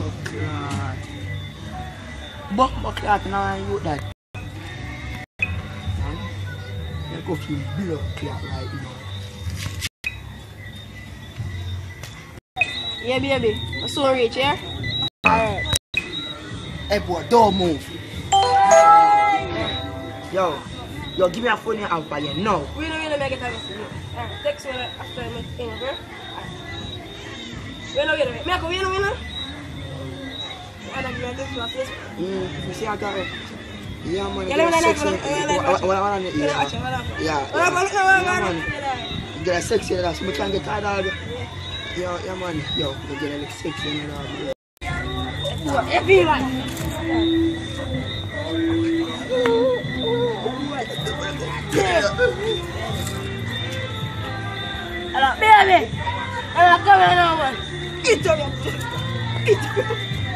God. Buck clot now you that. You go feel blood clot like you know. Yeah, baby. I'm so rich, yeah? Alright. Hey boy, don't move. Yo, give me a phone here and you no. We don't make it happen to you. Alright, text me after I make it, okay? Alright. We don't. I don't give a text to my Facebook. You see I got it. Yeah, man. Yeah, man. You get a sexy that's me can get tired of it. Yeah, man. Yo, you get a sexy and all. Everyone. Hello, baby. Hello, come on over. Eat up.